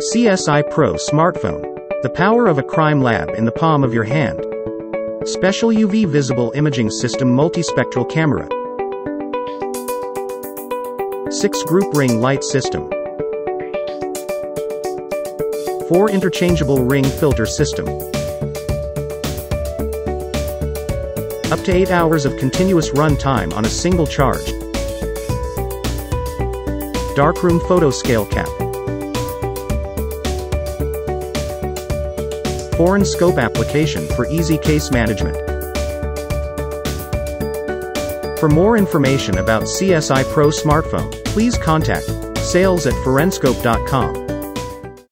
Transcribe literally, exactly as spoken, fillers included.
C S I Pro Smartphone. The power of a crime lab in the palm of your hand. Special U V visible imaging system multispectral camera. six group ring light system. four interchangeable ring filter system. Up to eight hours of continuous run time on a single charge. Darkroom photo scale cap. ForenScope application for easy case management. For more information about C S I Pro Smartphone, please contact sales at forenscope dot com.